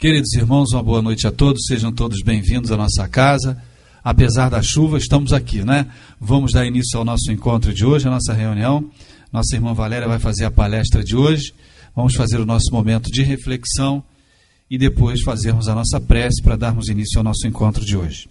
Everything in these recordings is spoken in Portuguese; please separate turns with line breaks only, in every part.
Queridos irmãos, uma boa noite a todos, sejam todos bem-vindos à nossa casa. Apesar da chuva, estamos aqui, né? Vamos dar início ao nosso encontro de hoje, a nossa reunião. Nossa irmã Valéria vai fazer a palestra de hoje. Vamos fazer o nosso momento de reflexão e depois fazermos a nossa prece para darmos início ao nosso encontro de hoje.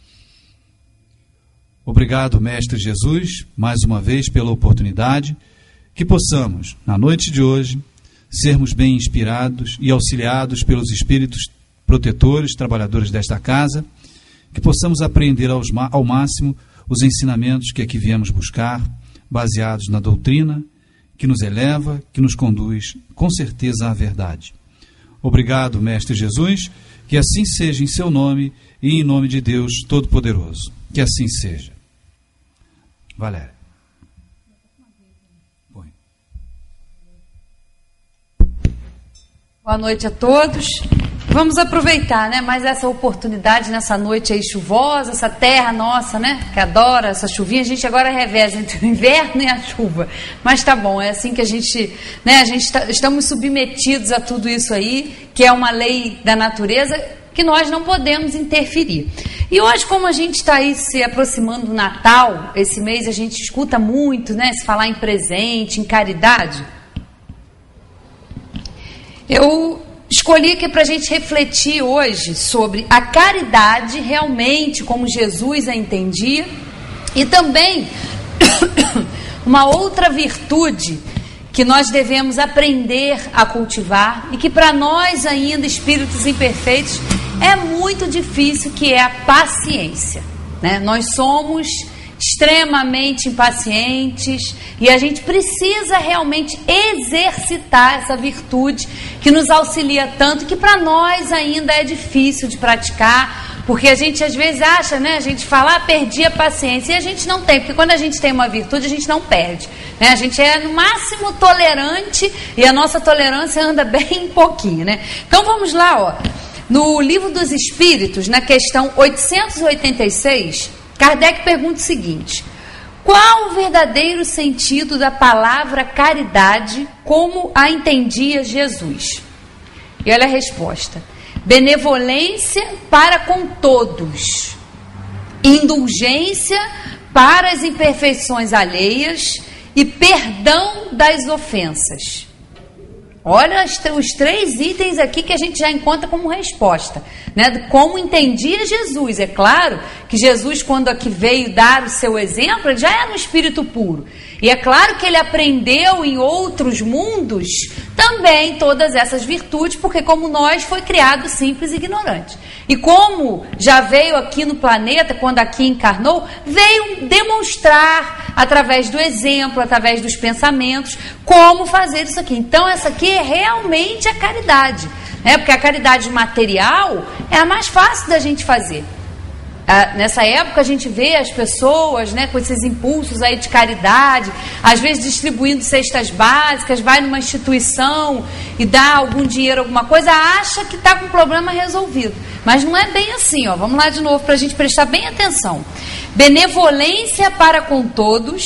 Obrigado, Mestre Jesus, mais uma vez pela oportunidade, que possamos, na noite de hoje, sermos bem inspirados e auxiliados pelos espíritos protetores, trabalhadores desta casa, que possamos aprender ao máximo os ensinamentos que aqui viemos buscar, baseados na doutrina, que nos eleva, que nos conduz com certeza à verdade. Obrigado, Mestre Jesus, que assim seja em seu nome e em nome de Deus Todo-Poderoso. Que assim seja. Valéria.
Boa noite a todos. Vamos aproveitar, né, mais essa oportunidade nessa noite aí chuvosa, essa terra nossa, né, que adora essa chuvinha. A gente agora reveza entre o inverno e a chuva, mas tá bom, é assim que a gente, né, estamos submetidos a tudo isso aí, que é uma lei da natureza que nós não podemos interferir. E hoje, como a gente está aí se aproximando do Natal, esse mês a gente escuta muito, né, se falar em presente, em caridade. Eu escolhi aqui para a gente refletir hoje sobre a caridade realmente, como Jesus a entendia, e também uma outra virtude que nós devemos aprender a cultivar e que para nós ainda, espíritos imperfeitos, é muito difícil, que é a paciência, né? Nós somos extremamente impacientes e a gente precisa realmente exercitar essa virtude que nos auxilia tanto, que para nós ainda é difícil de praticar, porque a gente às vezes acha, né, a gente fala, perdi a paciência, e a gente não tem, porque quando a gente tem uma virtude a gente não perde, né? A gente é no máximo tolerante e a nossa tolerância anda bem pouquinho, né? Então vamos lá, ó. No Livro dos Espíritos, na questão 886, Kardec pergunta o seguinte: qual o verdadeiro sentido da palavra caridade como a entendia Jesus? E olha a resposta: benevolência para com todos, indulgência para as imperfeições alheias e perdão das ofensas. Olha os três itens aqui que a gente já encontra como resposta, né? Como entendia Jesus. É claro que Jesus, quando aqui veio dar o seu exemplo, ele já era um espírito puro. E é claro que ele aprendeu em outros mundos também todas essas virtudes, porque como nós foi criado simples e ignorante. E como já veio aqui no planeta, quando aqui encarnou, veio demonstrar através do exemplo, através dos pensamentos, como fazer isso aqui. Então essa aqui é realmente a caridade, né? Porque a caridade material é a mais fácil da gente fazer. Nessa época a gente vê as pessoas, né, com esses impulsos aí de caridade, às vezes distribuindo cestas básicas, vai numa instituição e dá algum dinheiro, alguma coisa, acha que está com o problema resolvido. Mas não é bem assim, ó. Vamos lá de novo para a gente prestar bem atenção. Benevolência para com todos,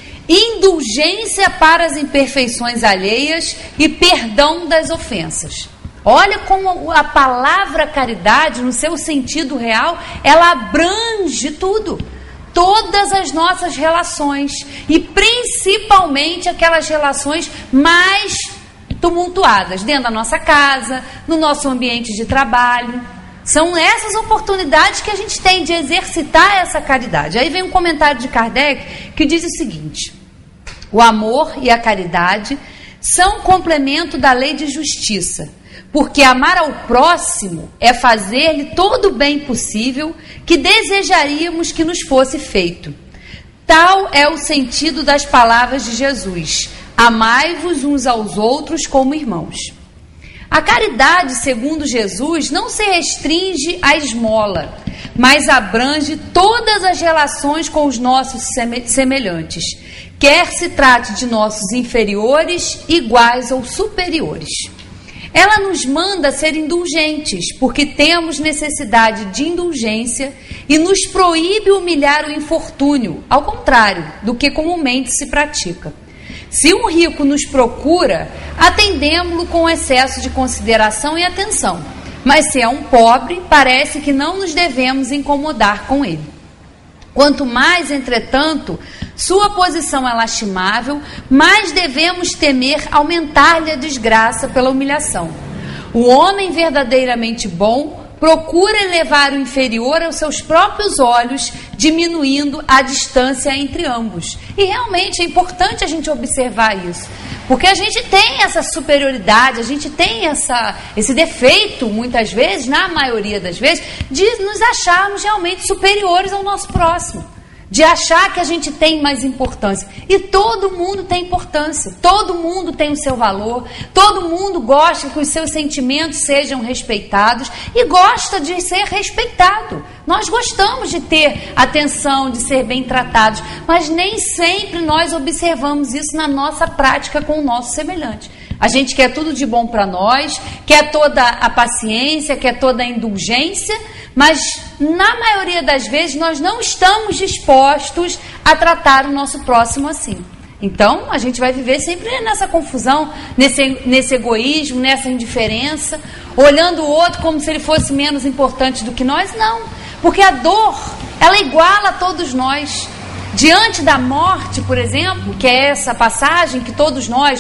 indulgência para as imperfeições alheias e perdão das ofensas. Olha como a palavra caridade, no seu sentido real, ela abrange tudo. Todas as nossas relações. E principalmente aquelas relações mais tumultuadas. Dentro da nossa casa, no nosso ambiente de trabalho. São essas oportunidades que a gente tem de exercitar essa caridade. Aí vem um comentário de Kardec que diz o seguinte: o amor e a caridade são complemento da lei de justiça. Porque amar ao próximo é fazer-lhe todo o bem possível que desejaríamos que nos fosse feito. Tal é o sentido das palavras de Jesus: amai-vos uns aos outros como irmãos. A caridade, segundo Jesus, não se restringe à esmola, mas abrange todas as relações com os nossos semelhantes, quer se trate de nossos inferiores, iguais ou superiores. Ela nos manda ser indulgentes, porque temos necessidade de indulgência, e nos proíbe humilhar o infortúnio, ao contrário do que comumente se pratica. Se um rico nos procura, atendemo-lo com excesso de consideração e atenção. Mas se é um pobre, parece que não nos devemos incomodar com ele. Quanto mais, entretanto, sua posição é lastimável, mais devemos temer aumentar-lhe a desgraça pela humilhação. O homem verdadeiramente bom procura elevar o inferior aos seus próprios olhos, diminuindo a distância entre ambos. E realmente é importante a gente observar isso, porque a gente tem essa superioridade, a gente tem esse defeito, muitas vezes, na maioria das vezes, de nos acharmos realmente superiores ao nosso próximo. De achar que a gente tem mais importância. E todo mundo tem importância, todo mundo tem o seu valor, todo mundo gosta que os seus sentimentos sejam respeitados e gosta de ser respeitado. Nós gostamos de ter atenção, de ser bem tratados, mas nem sempre nós observamos isso na nossa prática com o nosso semelhante. A gente quer tudo de bom para nós, quer toda a paciência, quer toda a indulgência, mas na maioria das vezes nós não estamos dispostos a tratar o nosso próximo assim. Então a gente vai viver sempre nessa confusão, nesse egoísmo, nessa indiferença, olhando o outro como se ele fosse menos importante do que nós. Não, porque a dor, ela iguala a todos nós. Diante da morte, por exemplo, que é essa passagem que todos nós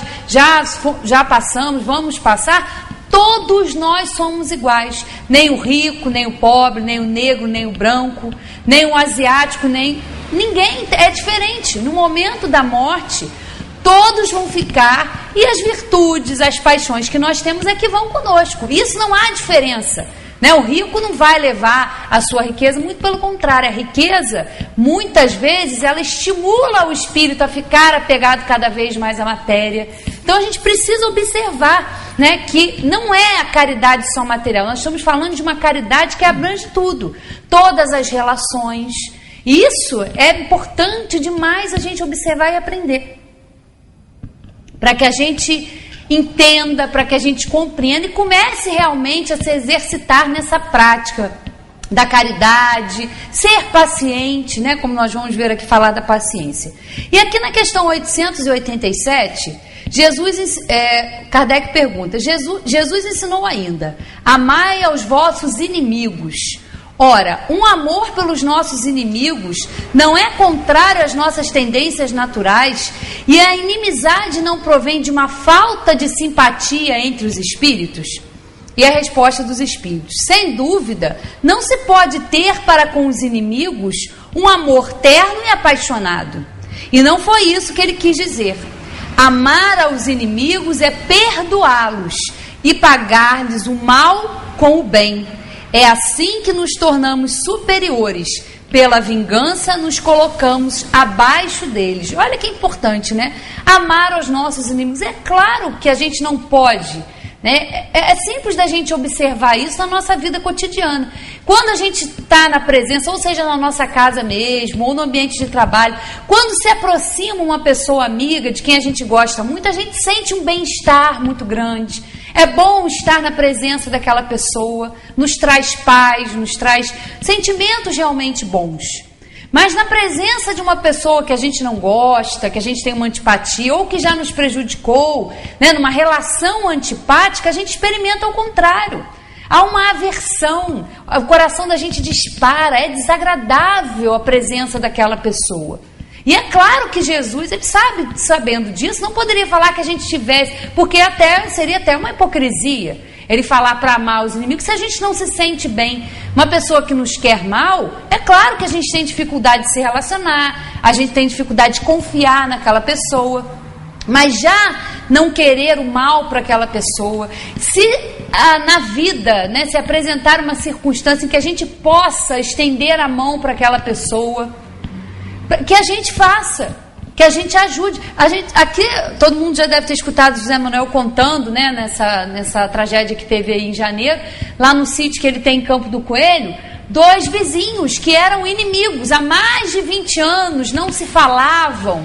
já passamos, vamos passar, todos nós somos iguais. Nem o rico, nem o pobre, nem o negro, nem o branco, nem o asiático, nem... Ninguém é diferente. No momento da morte, todos vão ficar e as virtudes, as paixões que nós temos é que vão conosco. Isso não há diferença. Né? O rico não vai levar a sua riqueza, muito pelo contrário, a riqueza, muitas vezes, ela estimula o espírito a ficar apegado cada vez mais à matéria. Então a gente precisa observar, né, que não é a caridade só material, nós estamos falando de uma caridade que abrange tudo, todas as relações. Isso é importante demais a gente observar e aprender, para que a gente entenda, para que a gente compreenda e comece realmente a se exercitar nessa prática da caridade, ser paciente, né, como nós vamos ver aqui falar da paciência. E aqui na questão 887, Kardec pergunta, Jesus ensinou ainda, amai aos vossos inimigos. Ora, um amor pelos nossos inimigos não é contrário às nossas tendências naturais e a inimizade não provém de uma falta de simpatia entre os espíritos? E a resposta dos espíritos: sem dúvida, não se pode ter para com os inimigos um amor terno e apaixonado. E não foi isso que ele quis dizer. Amar aos inimigos é perdoá-los e pagar-lhes o mal com o bem. É assim que nos tornamos superiores. Pela vingança nos colocamos abaixo deles. Olha que importante, né? Amar aos nossos inimigos. É claro que a gente não pode, né? É simples da gente observar isso na nossa vida cotidiana. Quando a gente está na presença, ou seja, na nossa casa mesmo, ou no ambiente de trabalho, quando se aproxima uma pessoa amiga de quem a gente gosta muito, a gente sente um bem-estar muito grande. É bom estar na presença daquela pessoa, nos traz paz, nos traz sentimentos realmente bons. Mas na presença de uma pessoa que a gente não gosta, que a gente tem uma antipatia, ou que já nos prejudicou, né, numa relação antipática, a gente experimenta o contrário. Há uma aversão, o coração da gente dispara, é desagradável a presença daquela pessoa. E é claro que Jesus, ele sabendo disso, não poderia falar que a gente tivesse, porque seria até uma hipocrisia ele falar para amar os inimigos se a gente não se sente bem. Uma pessoa que nos quer mal, é claro que a gente tem dificuldade de se relacionar, a gente tem dificuldade de confiar naquela pessoa, mas já não querer o mal para aquela pessoa, se na vida, né, se apresentar uma circunstância em que a gente possa estender a mão para aquela pessoa, que a gente faça, que a gente ajude. Aqui, todo mundo já deve ter escutado José Manuel contando, né, nessa tragédia que teve aí em janeiro, lá no sítio que ele tem em Campo do Coelho, 2 vizinhos que eram inimigos há mais de 20 anos, não se falavam.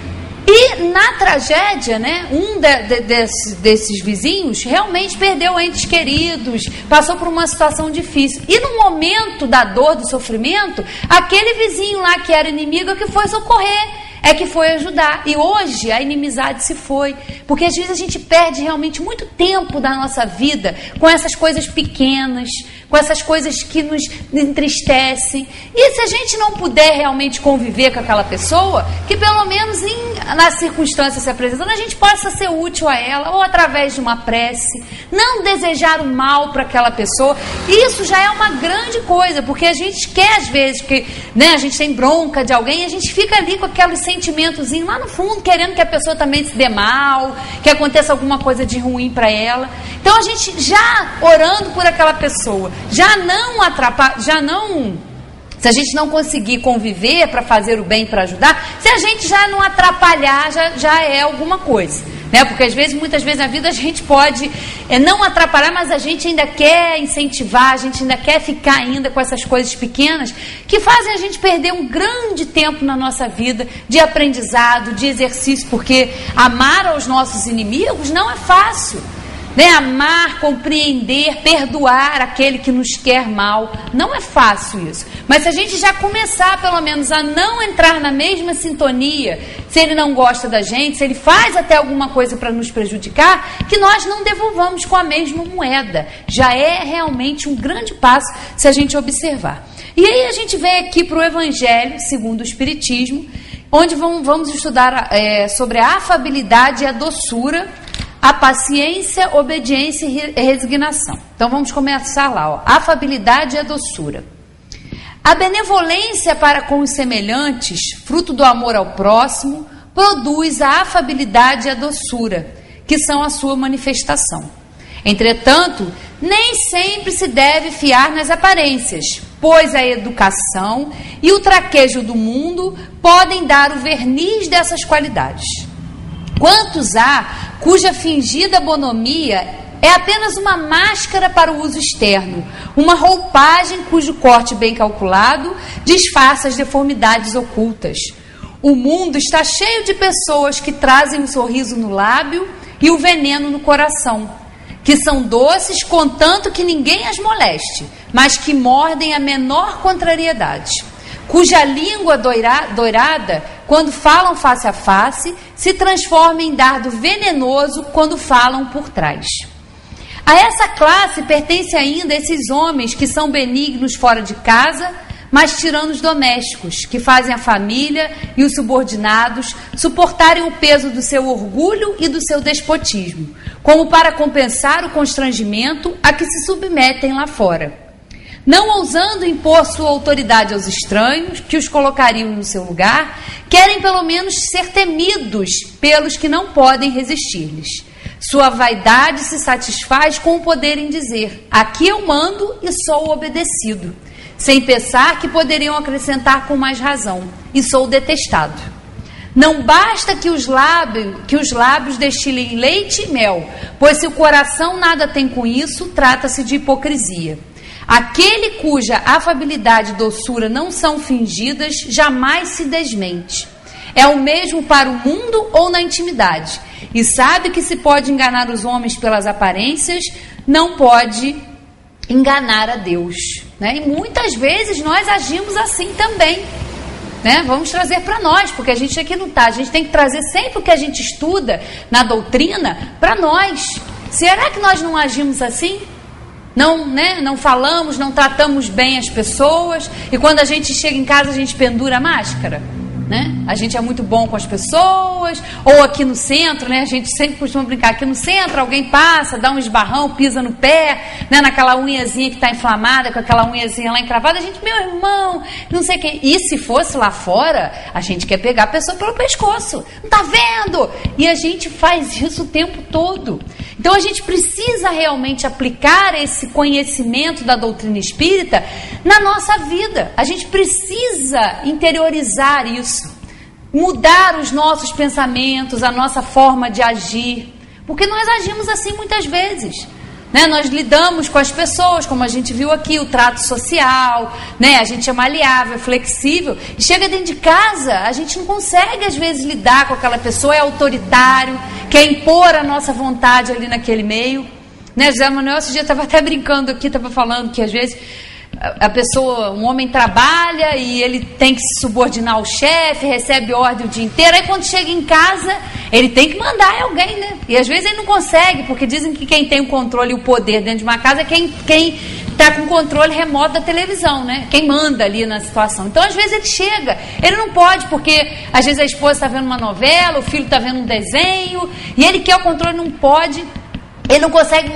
E na tragédia, né, um desses vizinhos realmente perdeu entes queridos, passou por uma situação difícil. E no momento da dor, do sofrimento, aquele vizinho lá que era inimigo é que foi socorrer. é que foi ajudar. E hoje a inimizade se foi. Porque às vezes a gente perde realmente muito tempo da nossa vida com essas coisas pequenas, com essas coisas que nos entristecem. E se a gente não puder realmente conviver com aquela pessoa, que pelo menos na circunstância se apresentando, a gente possa ser útil a ela, ou através de uma prece, não desejar o mal para aquela pessoa. Isso já é uma grande coisa, porque a gente quer às vezes que, né, a gente tem bronca de alguém, a gente fica ali com aqueles sentimentozinho lá no fundo, querendo que a pessoa também se dê mal, que aconteça alguma coisa de ruim para ela. Então a gente já orando por aquela pessoa, já não atrapalha, se a gente não conseguir conviver para fazer o bem, para ajudar, se a gente já não atrapalhar, já é alguma coisa, né? Porque às vezes, muitas vezes na vida a gente pode não atrapalhar, mas a gente ainda quer incentivar, a gente ainda quer ficar ainda com essas coisas pequenas que fazem a gente perder um grande tempo na nossa vida de aprendizado, de exercício, porque amar aos nossos inimigos não é fácil. Né? Amar, compreender, perdoar aquele que nos quer mal, não é fácil isso. Mas se a gente já começar pelo menos a não entrar na mesma sintonia, se ele não gosta da gente, se ele faz até alguma coisa para nos prejudicar, que nós não devolvamos com a mesma moeda. Já é realmente um grande passo se a gente observar. E aí a gente vem aqui para o Evangelho segundo o Espiritismo, onde vamos estudar sobre a afabilidade e a doçura, a paciência, obediência e resignação. Então vamos começar lá, ó. Afabilidade e a doçura. A benevolência para com os semelhantes, fruto do amor ao próximo, produz a afabilidade e a doçura, que são a sua manifestação. Entretanto, nem sempre se deve fiar nas aparências, pois a educação e o traquejo do mundo podem dar o verniz dessas qualidades. Quantos há cuja fingida bonomia é apenas uma máscara para o uso externo, uma roupagem cujo corte bem calculado disfarça as deformidades ocultas. O mundo está cheio de pessoas que trazem um sorriso no lábio e o veneno no coração, que são doces contanto que ninguém as moleste, mas que mordem a menor contrariedade, cuja língua doirada, quando falam face a face, se transforma em dardo venenoso quando falam por trás. A essa classe pertence ainda esses homens que são benignos fora de casa, mas tiranos domésticos, que fazem a família e os subordinados suportarem o peso do seu orgulho e do seu despotismo, como para compensar o constrangimento a que se submetem lá fora. Não ousando impor sua autoridade aos estranhos, que os colocariam no seu lugar, querem pelo menos ser temidos pelos que não podem resistir-lhes. Sua vaidade se satisfaz com o poderem dizer: aqui eu mando e sou obedecido, sem pensar que poderiam acrescentar com mais razão: e sou detestado. Não basta que os lábios destilem leite e mel, pois se o coração nada tem com isso, trata-se de hipocrisia. Aquele cuja afabilidade e doçura não são fingidas, jamais se desmente. É o mesmo para o mundo ou na intimidade. E sabe que se pode enganar os homens pelas aparências, não pode enganar a Deus. Né? E muitas vezes nós agimos assim também. Né? Vamos trazer para nós, porque a gente aqui não está. A gente tem que trazer sempre o que a gente estuda na doutrina para nós. Será que nós não agimos assim? Não, né? Não falamos, não tratamos bem as pessoas, e quando a gente chega em casa a gente pendura a máscara, né? A gente é muito bom com as pessoas, ou aqui no centro, né? A gente sempre costuma brincar, aqui no centro alguém passa, dá um esbarrão, pisa no pé, né? Naquela unhazinha que está inflamada, com aquela unhazinha lá encravada, a gente, meu irmão, não sei o que. E se fosse lá fora, a gente quer pegar a pessoa pelo pescoço, não tá vendo? E a gente faz isso o tempo todo. Então a gente precisa realmente aplicar esse conhecimento da doutrina espírita na nossa vida. A gente precisa interiorizar isso, mudar os nossos pensamentos, a nossa forma de agir, porque nós agimos assim muitas vezes. Né? Nós lidamos com as pessoas, como a gente viu aqui, o trato social, né? A gente é maleável, flexível, e chega dentro de casa, a gente não consegue às vezes lidar com aquela pessoa, é autoritário, quer impor a nossa vontade ali naquele meio. Né? José Manuel esse dia estava até brincando aqui, estava falando que às vezes a pessoa, um homem trabalha e ele tem que se subordinar ao chefe, recebe ordem o dia inteiro, aí quando chega em casa, ele tem que mandar em alguém, né? E às vezes ele não consegue, porque dizem que quem tem o controle e o poder dentro de uma casa é quem está com o controle remoto da televisão, né? Quem manda ali na situação. Então, às vezes ele chega, ele não pode, porque às vezes a esposa está vendo uma novela, o filho está vendo um desenho, e ele quer o controle, não pode. Ele não consegue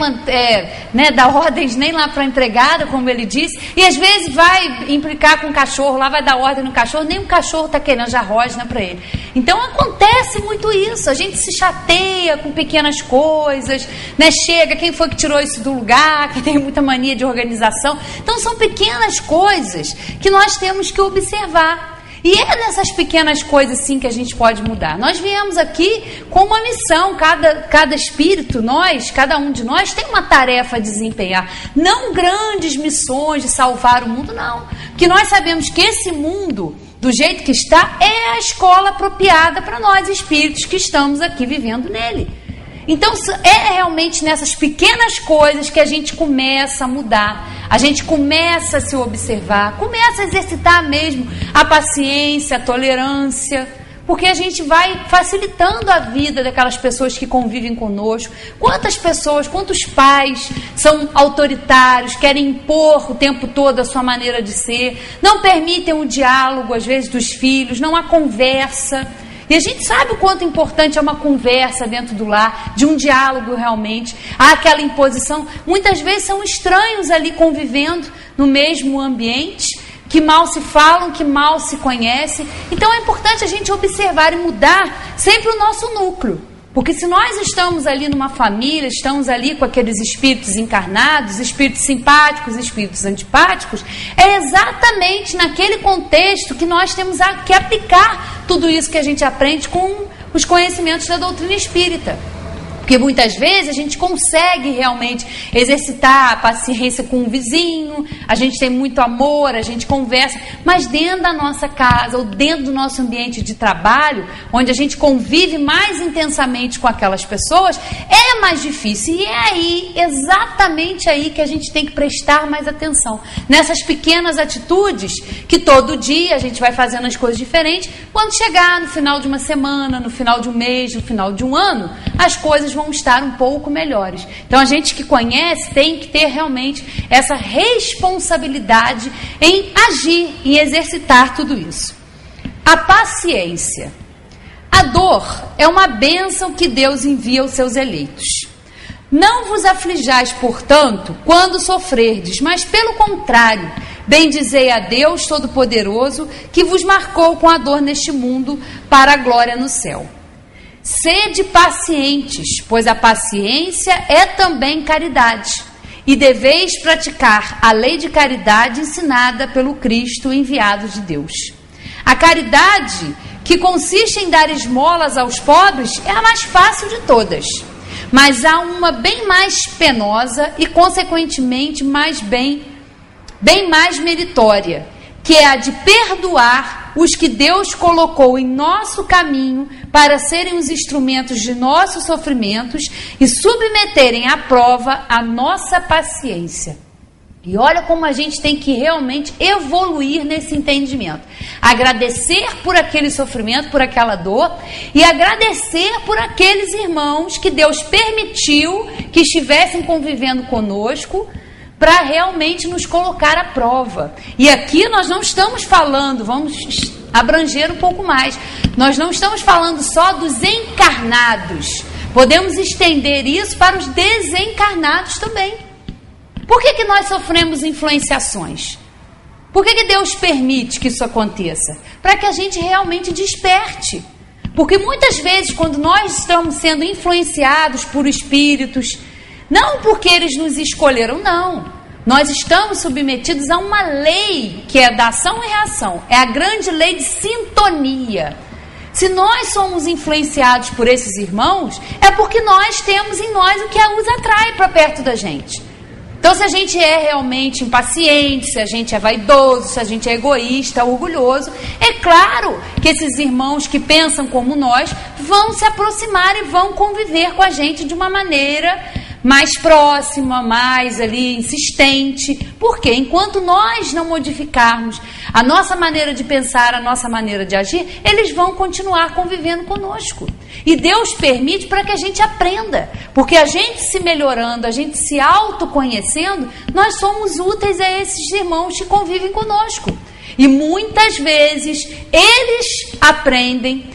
dar ordens nem lá para a empregada, como ele disse, e às vezes vai implicar com o cachorro, lá vai dar ordem no cachorro, nem o cachorro está querendo, já rosna para ele. Então acontece muito isso, a gente se chateia com pequenas coisas, né? Chega, quem foi que tirou isso do lugar, que tem muita mania de organização. Então são pequenas coisas que nós temos que observar. E é nessas pequenas coisas, sim, que a gente pode mudar. Nós viemos aqui com uma missão, cada espírito, cada um de nós tem uma tarefa a desempenhar. Não grandes missões de salvar o mundo, não. Porque nós sabemos que esse mundo, do jeito que está, é a escola apropriada para nós, espíritos que estamos aqui vivendo nele. Então, é realmente nessas pequenas coisas que a gente começa a mudar, a gente começa a se observar, começa a exercitar mesmo a paciência, a tolerância, porque a gente vai facilitando a vida daquelas pessoas que convivem conosco. Quantas pessoas, quantos pais são autoritários, querem impor o tempo todo a sua maneira de ser, não permitem o diálogo, às vezes, dos filhos, não há conversa. E a gente sabe o quanto importante é uma conversa dentro do lar, de um diálogo realmente. Há aquela imposição. Muitas vezes são estranhos ali convivendo no mesmo ambiente, que mal se falam, que mal se conhecem. Então é importante a gente observar e mudar sempre o nosso núcleo. Porque se nós estamos ali numa família, estamos ali com aqueles espíritos encarnados, espíritos simpáticos, espíritos antipáticos, é exatamente naquele contexto que nós temos que aplicar tudo isso que a gente aprende com os conhecimentos da doutrina espírita. Porque muitas vezes a gente consegue realmente exercitar a paciência com o vizinho, a gente tem muito amor, a gente conversa, mas dentro da nossa casa ou dentro do nosso ambiente de trabalho, onde a gente convive mais intensamente com aquelas pessoas, é mais difícil. E é aí, exatamente aí, que a gente tem que prestar mais atenção. Nessas pequenas atitudes, que todo dia a gente vai fazendo as coisas diferentes, quando chegar no final de uma semana, no final de um mês, no final de um ano, as coisas vão estar um pouco melhores. Então a gente que conhece tem que ter realmente essa responsabilidade em agir, em exercitar tudo isso. A paciência. A dor é uma bênção que Deus envia aos seus eleitos. Não vos aflijais, portanto, quando sofrerdes, mas pelo contrário, bendizei a Deus Todo-Poderoso, que vos marcou com a dor neste mundo para a glória no céu. Sede pacientes, pois a paciência é também caridade, e deveis praticar a lei de caridade ensinada pelo Cristo enviado de Deus. A caridade, que consiste em dar esmolas aos pobres, é a mais fácil de todas, mas há uma bem mais penosa e, consequentemente, bem mais meritória, que é a de perdoar os que Deus colocou em nosso caminho para serem os instrumentos de nossos sofrimentos e submeterem à prova a nossa paciência. E olha como a gente tem que realmente evoluir nesse entendimento. Agradecer por aquele sofrimento, por aquela dor, e agradecer por aqueles irmãos que Deus permitiu que estivessem convivendo conosco, para realmente nos colocar à prova. E aqui nós não estamos falando, vamos abranger um pouco mais, nós não estamos falando só dos encarnados, podemos estender isso para os desencarnados também. Por que nós sofremos influenciações? Por que Deus permite que isso aconteça? Para que a gente realmente desperte. Porque muitas vezes, quando nós estamos sendo influenciados por espíritos, não porque eles nos escolheram, não. Nós estamos submetidos a uma lei que é da ação e reação. É a grande lei de sintonia. Se nós somos influenciados por esses irmãos, é porque nós temos em nós o que os atrai para perto da gente. Então, se a gente é realmente impaciente, se a gente é vaidoso, se a gente é egoísta, orgulhoso, é claro que esses irmãos que pensam como nós vão se aproximar e vão conviver com a gente de uma maneira mais próxima, mais ali insistente. Porque enquanto nós não modificarmos a nossa maneira de pensar, a nossa maneira de agir, eles vão continuar convivendo conosco. E Deus permite para que a gente aprenda. Porque a gente se melhorando, a gente se autoconhecendo, nós somos úteis a esses irmãos que convivem conosco. E muitas vezes eles aprendem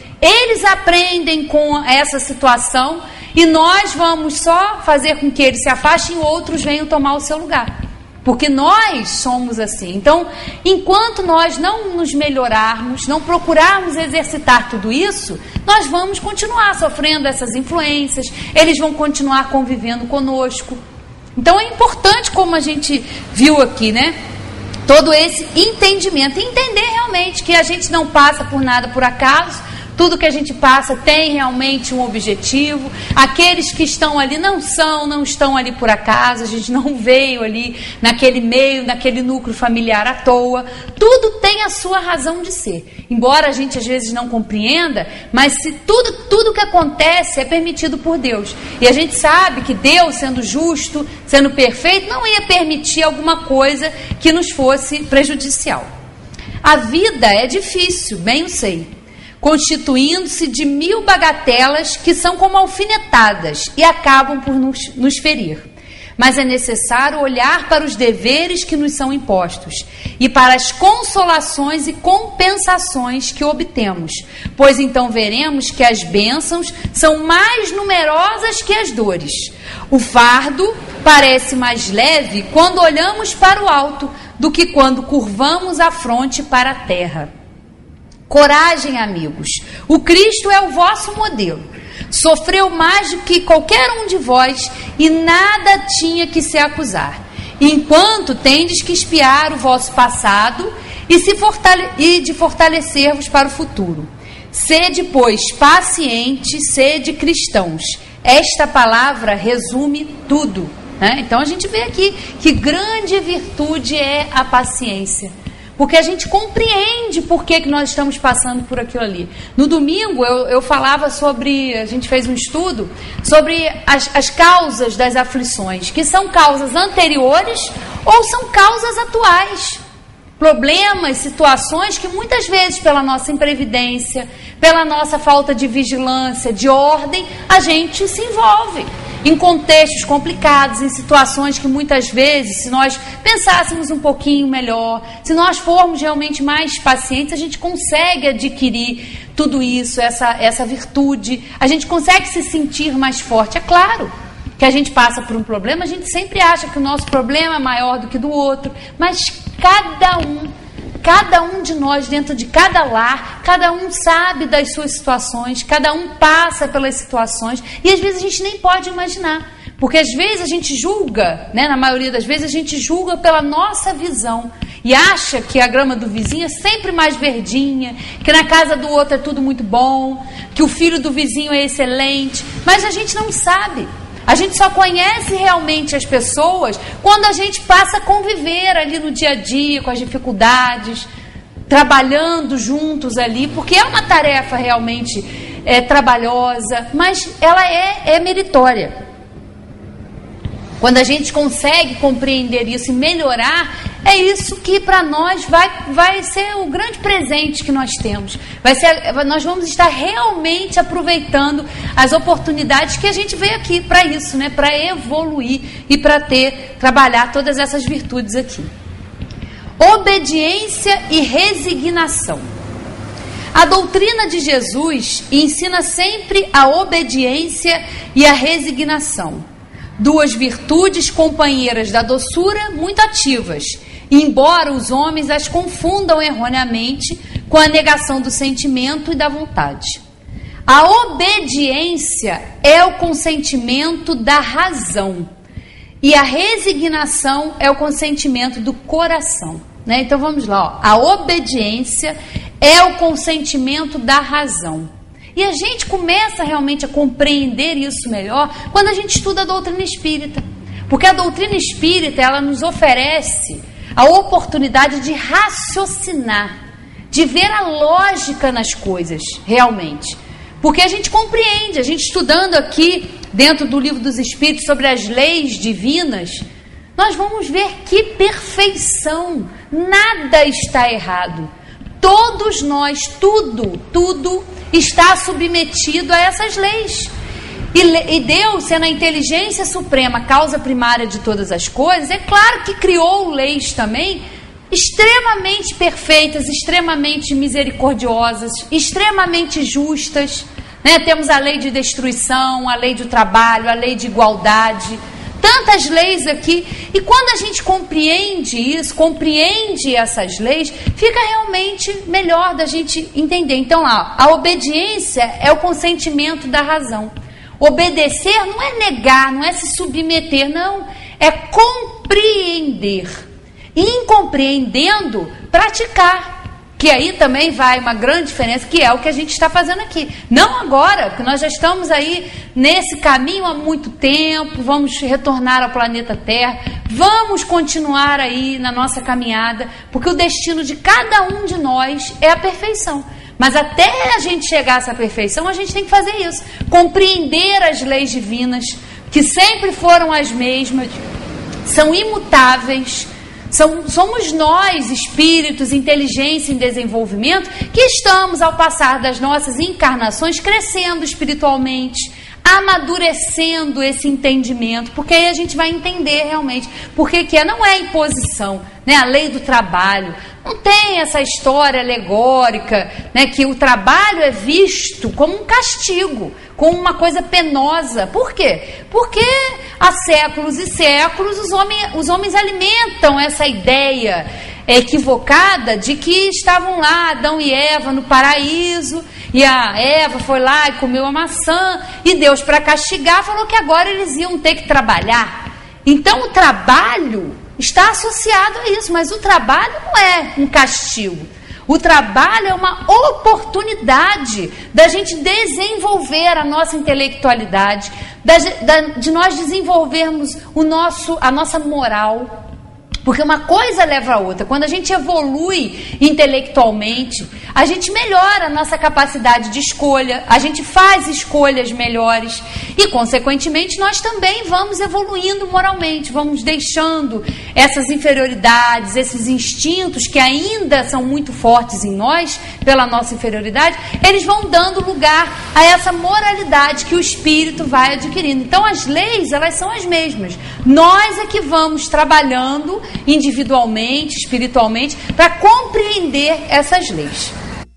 com essa situação e nós vamos só fazer com que eles se afastem e outros venham tomar o seu lugar. Porque nós somos assim. Então, enquanto nós não nos melhorarmos, não procurarmos exercitar tudo isso, nós vamos continuar sofrendo essas influências, eles vão continuar convivendo conosco. Então é importante, como a gente viu aqui, né? Todo esse entendimento, entender realmente que a gente não passa por nada por acaso, tudo que a gente passa tem realmente um objetivo. Aqueles que estão ali não estão ali por acaso, a gente não veio ali naquele meio, naquele núcleo familiar à toa. Tudo tem a sua razão de ser. Embora a gente às vezes não compreenda, mas se tudo que acontece é permitido por Deus. E a gente sabe que Deus, sendo justo, sendo perfeito, não ia permitir alguma coisa que nos fosse prejudicial. A vida é difícil, bem eu sei, constituindo-se de 1000 bagatelas que são como alfinetadas e acabam por nos ferir. Mas é necessário olhar para os deveres que nos são impostos e para as consolações e compensações que obtemos, pois então veremos que as bênçãos são mais numerosas que as dores. O fardo parece mais leve quando olhamos para o alto do que quando curvamos a fronte para a terra. Coragem, amigos. O Cristo é o vosso modelo. Sofreu mais do que qualquer um de vós e nada tinha que se acusar. Enquanto tendes que espiar o vosso passado e de fortalecer-vos para o futuro. Sede, pois, pacientes, sede cristãos. Esta palavra resume tudo, né? Então a gente vê aqui que grande virtude é a paciência. Porque a gente compreende por que nós estamos passando por aquilo ali. No domingo eu falava sobre, a gente fez um estudo sobre as causas das aflições, que são causas anteriores ou são causas atuais. Problemas, situações que muitas vezes pela nossa imprevidência, pela nossa falta de vigilância, de ordem, a gente se envolve em contextos complicados, em situações que muitas vezes, se nós pensássemos um pouquinho melhor, se nós formos realmente mais pacientes, a gente consegue adquirir tudo isso, essa virtude, a gente consegue se sentir mais forte. É claro que a gente passa por um problema, a gente sempre acha que o nosso problema é maior do que do outro, mas cada um de nós, dentro de cada lar, cada um sabe das suas situações, cada um passa pelas situações, e às vezes a gente nem pode imaginar, porque às vezes a gente julga, né, na maioria das vezes a gente julga pela nossa visão, e acha que a grama do vizinho é sempre mais verdinha, que na casa do outro é tudo muito bom, que o filho do vizinho é excelente, mas a gente não sabe. A gente só conhece realmente as pessoas quando a gente passa a conviver ali no dia a dia, com as dificuldades, trabalhando juntos ali, porque é uma tarefa realmente trabalhosa, mas ela é meritória. Quando a gente consegue compreender isso e melhorar, é isso que para nós vai ser o grande presente que nós temos. Nós vamos estar realmente aproveitando as oportunidades que a gente veio aqui para isso, né? Para evoluir e para trabalhar todas essas virtudes aqui. Obediência e resignação. A doutrina de Jesus ensina sempre a obediência e a resignação. Duas virtudes companheiras da doçura muito ativas, embora os homens as confundam erroneamente com a negação do sentimento e da vontade. A obediência é o consentimento da razão e a resignação é o consentimento do coração, né? Então vamos lá, ó. A obediência é o consentimento da razão. E a gente começa realmente a compreender isso melhor quando a gente estuda a doutrina espírita. Porque a doutrina espírita, ela nos oferece a oportunidade de raciocinar, de ver a lógica nas coisas, realmente. Porque a gente compreende, a gente estudando aqui dentro do Livro dos Espíritos sobre as leis divinas, nós vamos ver que perfeição, nada está errado. Todos nós, tudo está submetido a essas leis. E Deus, sendo a inteligência suprema, causa primária de todas as coisas, é claro que criou leis também extremamente perfeitas, extremamente misericordiosas, extremamente justas, né? Temos a lei de destruição, a lei do trabalho, a lei de igualdade, tantas leis aqui. E quando a gente compreende isso, compreende essas leis, fica realmente melhor da gente entender. Então, a obediência é o consentimento da razão. Obedecer não é negar, não é se submeter, não, é compreender. E em compreendendo, praticar. Que aí também vai uma grande diferença, que é o que a gente está fazendo aqui. Não agora, porque nós já estamos aí nesse caminho há muito tempo, vamos retornar ao planeta Terra, vamos continuar aí na nossa caminhada, porque o destino de cada um de nós é a perfeição. Mas até a gente chegar a essa perfeição, a gente tem que fazer isso. Compreender as leis divinas, que sempre foram as mesmas, são imutáveis. Somos nós, espíritos, inteligência em desenvolvimento, que estamos, ao passar das nossas encarnações, crescendo espiritualmente, amadurecendo esse entendimento, porque aí a gente vai entender realmente porque que não é imposição, né? A lei do trabalho. Não tem essa história alegórica, né, que o trabalho é visto como um castigo, como uma coisa penosa. Por quê? Porque há séculos e séculos os homens alimentam essa ideia equivocada de que estavam lá Adão e Eva no paraíso, e a Eva foi lá e comeu a maçã, e Deus, para castigar, falou que agora eles iam ter que trabalhar. Então o trabalho está associado a isso, mas o trabalho não é um castigo. O trabalho é uma oportunidade da gente desenvolver a nossa intelectualidade, de nós desenvolvermos a nossa moral. Porque uma coisa leva a outra. Quando a gente evolui intelectualmente, a gente melhora a nossa capacidade de escolha, a gente faz escolhas melhores e, consequentemente, nós também vamos evoluindo moralmente, vamos deixando essas inferioridades, esses instintos que ainda são muito fortes em nós, pela nossa inferioridade, eles vão dando lugar a essa moralidade que o espírito vai adquirindo. Então, as leis, elas são as mesmas. Nós é que vamos trabalhando individualmente, espiritualmente, para compreender essas leis.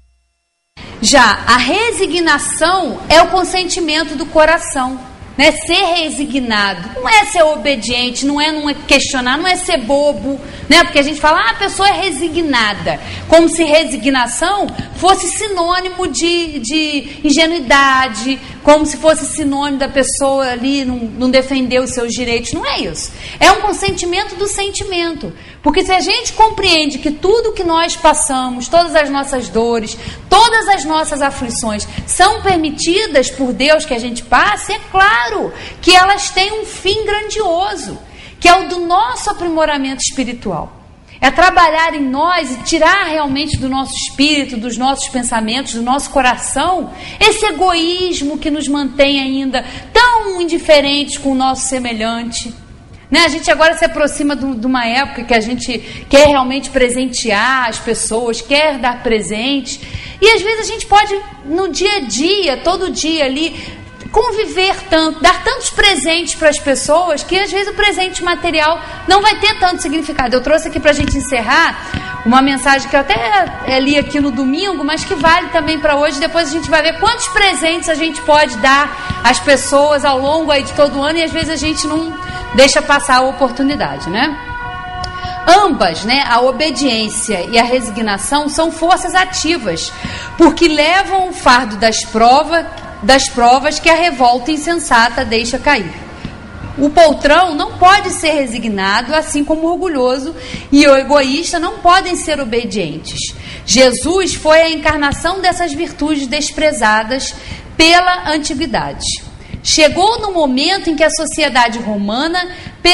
Já a resignação é o consentimento do coração, né? Ser resignado não é ser obediente, não é questionar, não é ser bobo, né? Porque a gente fala, a pessoa é resignada, como se resignação fosse sinônimo de ingenuidade, como se fosse sinônimo da pessoa ali não defender os seus direitos. Não é isso. É um consentimento do sentimento. Porque se a gente compreende que tudo que nós passamos, todas as nossas dores, todas as nossas aflições são permitidas por Deus que a gente passe, é claro que elas têm um fim grandioso, que é o do nosso aprimoramento espiritual. É trabalhar em nós e tirar realmente do nosso espírito, dos nossos pensamentos, do nosso coração, esse egoísmo que nos mantém ainda tão indiferentes com o nosso semelhante. Né? A gente agora se aproxima de uma época que a gente quer realmente presentear as pessoas, quer dar presente. E às vezes a gente pode, no dia a dia, todo dia ali, conviver tanto, dar tantos presentes para as pessoas, que às vezes o presente material não vai ter tanto significado. Eu trouxe aqui para a gente encerrar uma mensagem que eu até li aqui no domingo, mas que vale também para hoje. Depois a gente vai ver quantos presentes a gente pode dar às pessoas ao longo aí de todo o ano, e às vezes a gente não deixa passar a oportunidade, né? Ambas, né, a obediência e a resignação, são forças ativas, porque levam o fardo das provas que a revolta insensata deixa cair. O poltrão não pode ser resignado, assim como o orgulhoso e o egoísta não podem ser obedientes. Jesus foi a encarnação dessas virtudes desprezadas pela antiguidade. Chegou no momento em que a sociedade romana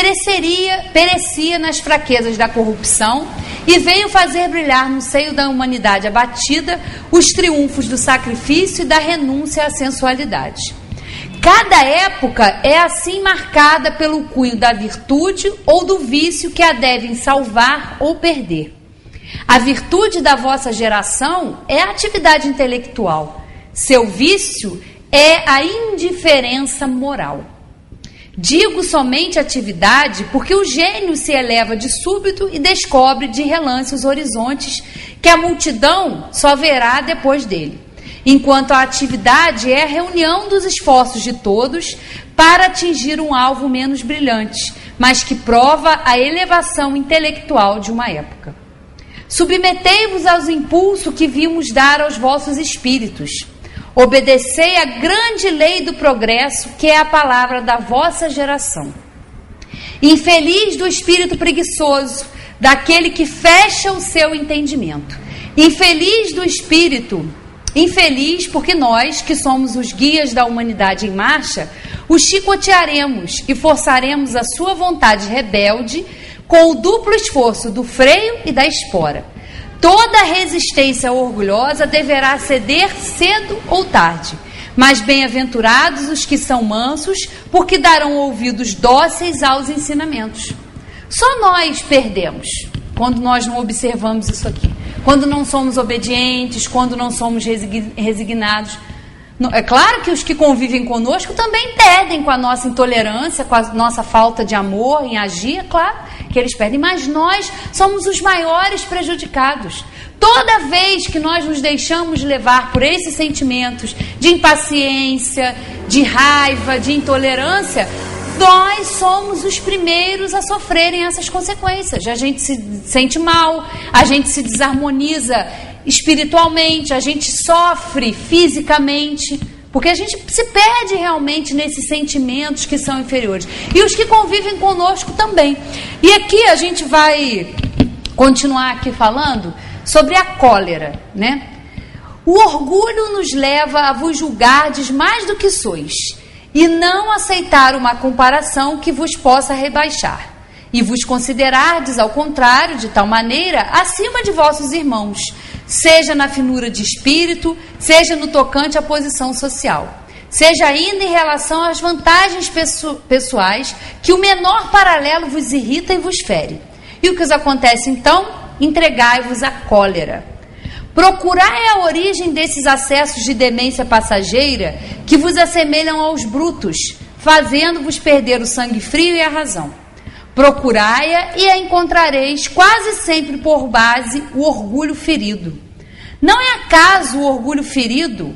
perecia nas fraquezas da corrupção e veio fazer brilhar no seio da humanidade abatida os triunfos do sacrifício e da renúncia à sensualidade. Cada época é assim marcada pelo cunho da virtude ou do vício que a devem salvar ou perder. A virtude da vossa geração é a atividade intelectual. Seu vício é a indiferença moral. Digo somente atividade porque o gênio se eleva de súbito e descobre de relance os horizontes que a multidão só verá depois dele. Enquanto a atividade é a reunião dos esforços de todos para atingir um alvo menos brilhante, mas que prova a elevação intelectual de uma época. Submetei-vos aos impulsos que vimos dar aos vossos espíritos. Obedecei à grande lei do progresso, que é a palavra da vossa geração. Infeliz do espírito preguiçoso, daquele que fecha o seu entendimento. Infeliz do espírito, infeliz porque nós, que somos os guias da humanidade em marcha, o chicotearemos e forçaremos a sua vontade rebelde com o duplo esforço do freio e da espora. Toda resistência orgulhosa deverá ceder cedo ou tarde, mas bem-aventurados os que são mansos, porque darão ouvidos dóceis aos ensinamentos. Só nós perdemos quando nós não observamos isso aqui, quando não somos obedientes, quando não somos resignados. É claro que os que convivem conosco também perdem com a nossa intolerância, com a nossa falta de amor em agir, é claro que eles perdem, mas nós somos os maiores prejudicados. Toda vez que nós nos deixamos levar por esses sentimentos de impaciência, de raiva, de intolerância, nós somos os primeiros a sofrerem essas consequências. A gente se sente mal, a gente se desarmoniza espiritualmente, a gente sofre fisicamente, porque a gente se perde realmente nesses sentimentos que são inferiores. E os que convivem conosco também. E aqui a gente vai continuar aqui falando sobre a cólera, né? O orgulho nos leva a vos julgardes mais do que sois, e não aceitar uma comparação que vos possa rebaixar, e vos considerardes, ao contrário, de tal maneira, acima de vossos irmãos, seja na finura de espírito, seja no tocante à posição social, seja ainda em relação às vantagens pessoais, que o menor paralelo vos irrita e vos fere. E o que acontece então? Entregai-vos à cólera. Procurai a origem desses acessos de demência passageira que vos assemelham aos brutos, fazendo-vos perder o sangue frio e a razão. Procurai-a e a encontrareis quase sempre por base o orgulho ferido. Não é acaso o orgulho ferido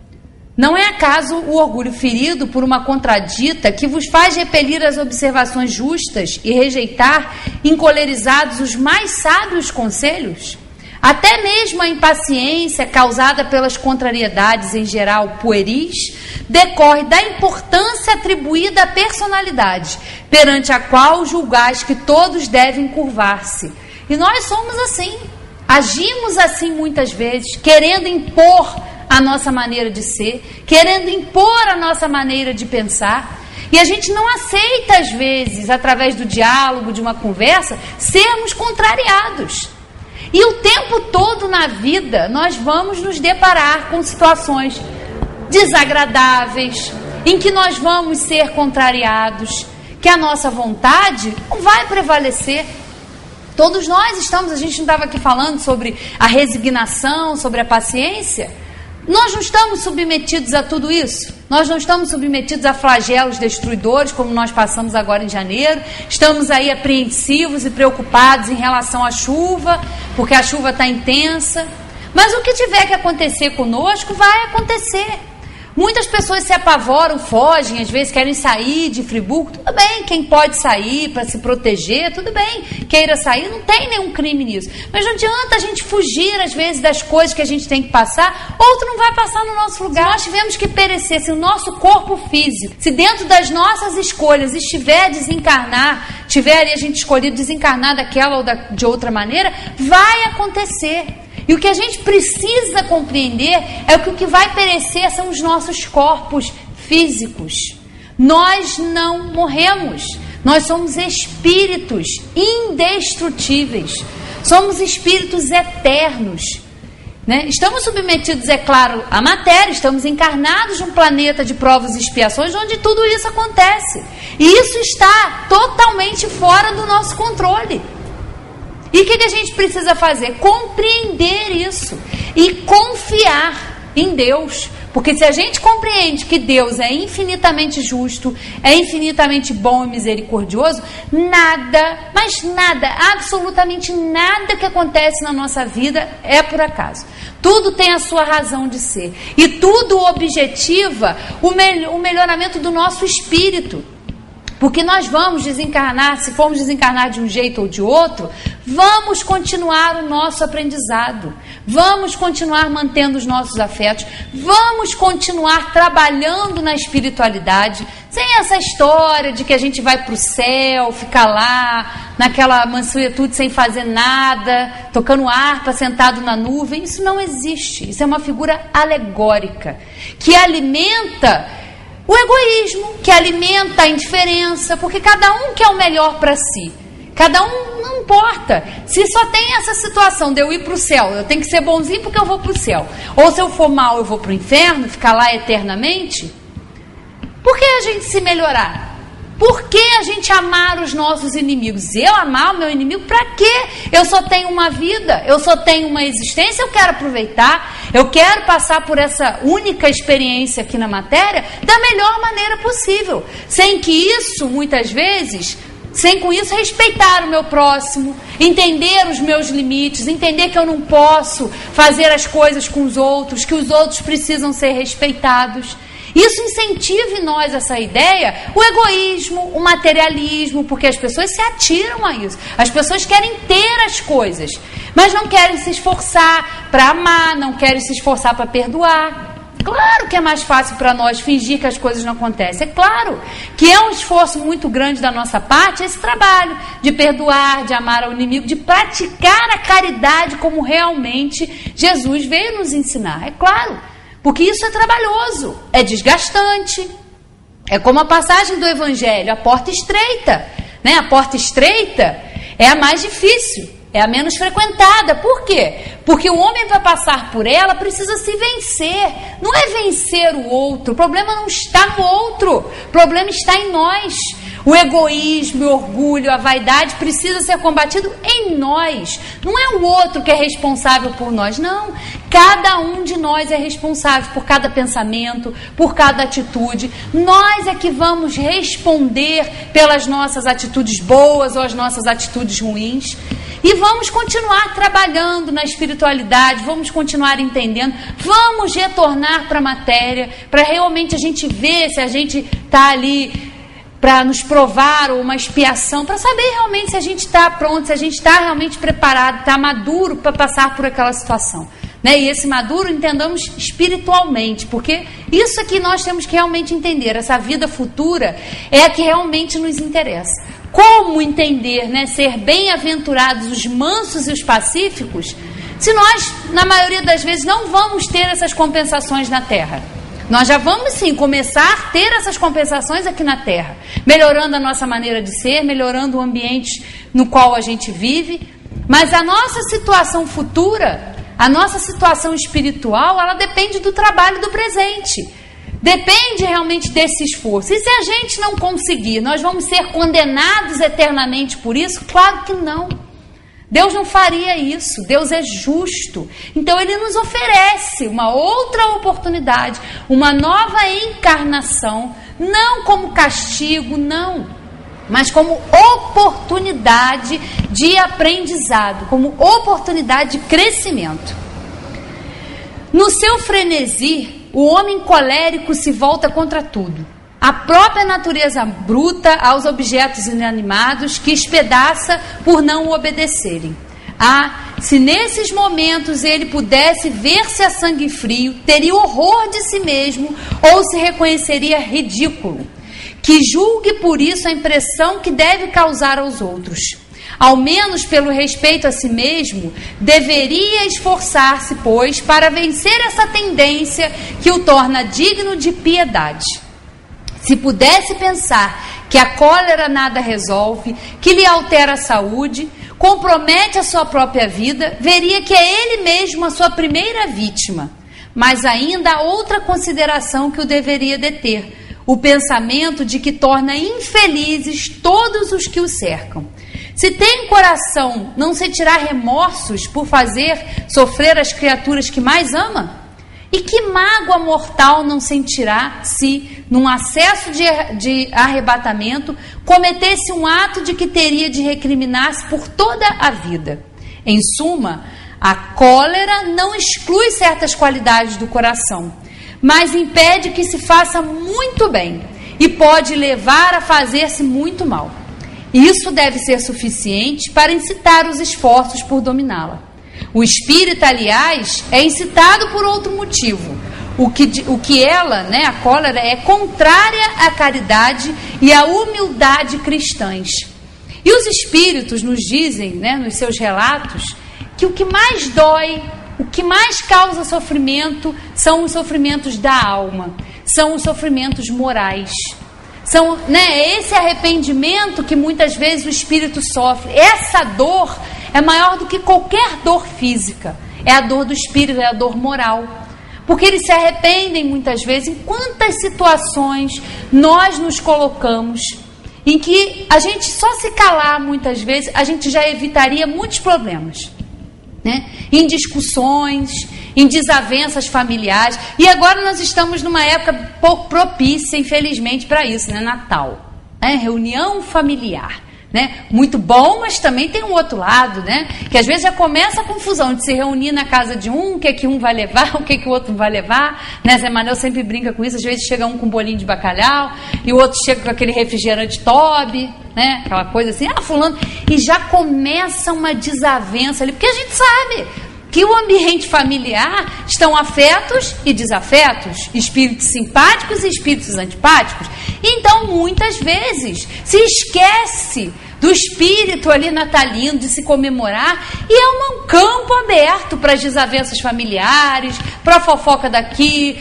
por uma contradita que vos faz repelir as observações justas e rejeitar encolerizados os mais sábios conselhos? Até mesmo a impaciência causada pelas contrariedades em geral pueris decorre da importância atribuída à personalidade, perante a qual julgais que todos devem curvar-se. E nós somos assim, agimos assim muitas vezes, querendo impor a nossa maneira de ser, querendo impor a nossa maneira de pensar. E a gente não aceita, às vezes, através do diálogo, de uma conversa, sermos contrariados. E o tempo todo na vida nós vamos nos deparar com situações desagradáveis, em que nós vamos ser contrariados, que a nossa vontade não vai prevalecer. Todos nós estamos, a gente não estava aqui falando sobre a resignação, sobre a paciência. Nós não estamos submetidos a tudo isso. Nós não estamos submetidos a flagelos destruidores, como nós passamos agora em janeiro. Estamos aí apreensivos e preocupados em relação à chuva, porque a chuva está intensa. Mas o que tiver que acontecer conosco, vai acontecer. Muitas pessoas se apavoram, fogem, às vezes querem sair de Friburgo. Tudo bem, quem pode sair para se proteger, tudo bem, queira sair, não tem nenhum crime nisso. Mas não adianta a gente fugir, às vezes, das coisas que a gente tem que passar, outro não vai passar no nosso lugar. Se nós tivemos que perecer, se o nosso corpo físico, se dentro das nossas escolhas estiver desencarnar, tiver a gente escolhido desencarnar daquela ou de outra maneira, vai acontecer. E o que a gente precisa compreender é que o que vai perecer são os nossos corpos físicos. Nós não morremos. Nós somos espíritos indestrutíveis. Somos espíritos eternos, né? Estamos submetidos, é claro, à matéria. Estamos encarnados num planeta de provas e expiações onde tudo isso acontece. E isso está totalmente fora do nosso controle. E o que a gente precisa fazer? Compreender isso e confiar em Deus. Porque se a gente compreende que Deus é infinitamente justo, é infinitamente bom e misericordioso, nada, mas nada, absolutamente nada que acontece na nossa vida é por acaso. Tudo tem a sua razão de ser. E tudo objetiva o melhoramento do nosso espírito. Porque nós vamos desencarnar, se formos desencarnar de um jeito ou de outro, vamos continuar o nosso aprendizado, vamos continuar mantendo os nossos afetos, vamos continuar trabalhando na espiritualidade, sem essa história de que a gente vai para o céu, ficar lá, naquela mansuetude sem fazer nada, tocando harpa, sentado na nuvem. Isso não existe, isso é uma figura alegórica, que alimenta o egoísmo, que alimenta a indiferença, porque cada um quer o melhor para si. Cada um, não importa. Se só tem essa situação de eu ir para o céu, eu tenho que ser bonzinho porque eu vou para o céu. Ou se eu for mal, eu vou para o inferno, ficar lá eternamente. Por que a gente se melhorar? Por que a gente amar os nossos inimigos? Eu amar o meu inimigo? Para quê? Eu só tenho uma vida, eu só tenho uma existência, eu quero aproveitar, eu quero passar por essa única experiência aqui na matéria da melhor maneira possível. Sem que isso, muitas vezes, sem com isso respeitar o meu próximo, entender os meus limites, entender que eu não posso fazer as coisas com os outros, que os outros precisam ser respeitados. Isso incentiva em nós essa ideia, o egoísmo, o materialismo, porque as pessoas se atiram a isso. As pessoas querem ter as coisas, mas não querem se esforçar para amar, não querem se esforçar para perdoar. Claro que é mais fácil para nós fingir que as coisas não acontecem. É claro que é um esforço muito grande da nossa parte esse trabalho de perdoar, de amar ao inimigo, de praticar a caridade como realmente Jesus veio nos ensinar. É claro. Porque isso é trabalhoso, é desgastante. É como a passagem do Evangelho, a porta estreita, né? A porta estreita é a mais difícil, é a menos frequentada. Por quê? Porque o homem, para passar por ela, precisa se vencer. Não é vencer o outro, o problema não está no outro, o problema está em nós. O egoísmo, o orgulho, a vaidade precisa ser combatido em nós. Não é o outro que é responsável por nós, não. Cada um de nós é responsável por cada pensamento, por cada atitude. Nós é que vamos responder pelas nossas atitudes boas ou as nossas atitudes ruins. E vamos continuar trabalhando na espiritualidade, vamos continuar entendendo, vamos retornar para a matéria, para realmente a gente ver se a gente está ali para nos provar, ou uma expiação, para saber realmente se a gente está pronto, se a gente está realmente preparado, está maduro para passar por aquela situação. Né? E esse maduro entendamos espiritualmente, porque isso aqui nós temos que realmente entender, essa vida futura é a que realmente nos interessa. Como entender, né, ser bem-aventurados os mansos e os pacíficos, se nós, na maioria das vezes, não vamos ter essas compensações na Terra? Nós já vamos sim começar a ter essas compensações aqui na Terra, melhorando a nossa maneira de ser, melhorando o ambiente no qual a gente vive, mas a nossa situação futura, a nossa situação espiritual, ela depende do trabalho do presente, depende realmente desse esforço. E se a gente não conseguir, nós vamos ser condenados eternamente por isso? Claro que não. Deus não faria isso, Deus é justo. Então Ele nos oferece uma outra oportunidade, uma nova encarnação, não como castigo, não, mas como oportunidade de aprendizado, como oportunidade de crescimento. No seu frenesi, o homem colérico se volta contra tudo. A própria natureza bruta aos objetos inanimados que espedaça por não o obedecerem. Se nesses momentos ele pudesse ver-se a sangue frio, teria horror de si mesmo ou se reconheceria ridículo. Que julgue por isso a impressão que deve causar aos outros. Ao menos pelo respeito a si mesmo, deveria esforçar-se, pois, para vencer essa tendência que o torna digno de piedade. Se pudesse pensar que a cólera nada resolve, que lhe altera a saúde, compromete a sua própria vida, veria que é ele mesmo a sua primeira vítima. Mas ainda há outra consideração que o deveria deter: o pensamento de que torna infelizes todos os que o cercam. Se tem coração, não sentirá remorsos por fazer sofrer as criaturas que mais ama? E que mágoa mortal não sentirá se, num acesso de arrebatamento, cometesse um ato de que teria de recriminar-se por toda a vida? Em suma, a cólera não exclui certas qualidades do coração, mas impede que se faça muito bem e pode levar a fazer-se muito mal. Isso deve ser suficiente para incitar os esforços por dominá-la. O espírito, aliás, é incitado por outro motivo. O que ela, a cólera, é contrária à caridade e à humildade cristãs. E os espíritos nos dizem, nos seus relatos, que o que mais dói, o que mais causa sofrimento, são os sofrimentos da alma, são os sofrimentos morais. São, esse arrependimento que muitas vezes o espírito sofre. Essa dor é maior do que qualquer dor física. É a dor do espírito, é a dor moral. Porque eles se arrependem muitas vezes. Em quantas situações nós nos colocamos em que a gente só se calar muitas vezes, a gente já evitaria muitos problemas. Em discussões, em desavenças familiares. E agora nós estamos numa época pouco propícia, infelizmente, para isso, Natal, reunião familiar, muito bom, mas também tem um outro lado, que às vezes já começa a confusão de se reunir na casa de um, o que um vai levar, o que o outro vai levar, Zé Manuel sempre brinca com isso. Às vezes chega um com um bolinho de bacalhau e o outro chega com aquele refrigerante Toby, aquela coisa assim, fulano, e já começa uma desavença ali, porque a gente sabe que o ambiente familiar estão afetos e desafetos, espíritos simpáticos e espíritos antipáticos. Então, muitas vezes, se esquece do espírito ali natalino, de se comemorar, e é um campo aberto para as desavenças familiares, para a fofoca daqui.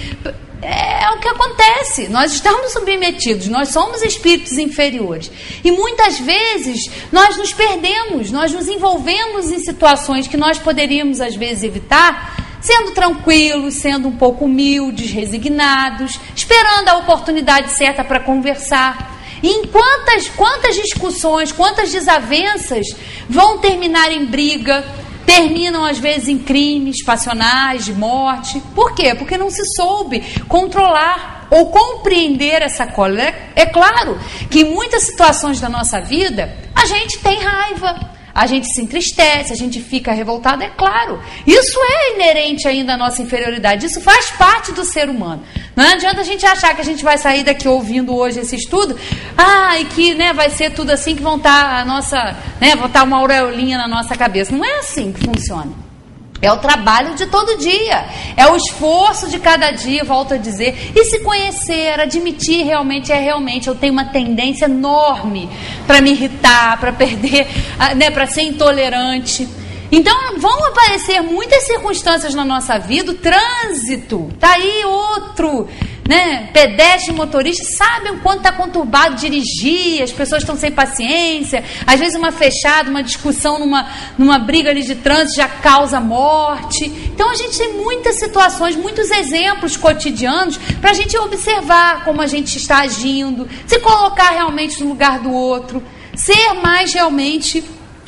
É o que acontece. Nós estamos submetidos, nós somos espíritos inferiores. E muitas vezes nós nos perdemos, nós nos envolvemos em situações que nós poderíamos às vezes evitar, sendo tranquilos, sendo um pouco humildes, resignados, esperando a oportunidade certa para conversar. E em quantas discussões, quantas desavenças vão terminar em briga, terminam às vezes em crimes passionais, de morte. Por quê? Porque não se soube controlar ou compreender essa cólera. É claro que em muitas situações da nossa vida a gente tem raiva, a gente se entristece, a gente fica revoltado, é claro. Isso é inerente ainda à nossa inferioridade, isso faz parte do ser humano. Não adianta a gente achar que a gente vai sair daqui ouvindo hoje esse estudo, e que vai ser tudo assim, que vão estar vão estar uma aureolinha na nossa cabeça. Não é assim que funciona. É o trabalho de todo dia, é o esforço de cada dia, volto a dizer, e se conhecer, admitir realmente, eu tenho uma tendência enorme para me irritar, para perder, para ser intolerante. Então vão aparecer muitas circunstâncias na nossa vida, o trânsito, tá aí outro, pedestre, motorista, sabem o quanto está conturbado dirigir, as pessoas estão sem paciência, às vezes uma fechada, uma discussão numa briga ali de trânsito já causa morte. Então a gente tem muitas situações, muitos exemplos cotidianos para a gente observar como a gente está agindo, se colocar realmente no lugar do outro, ser mais realmente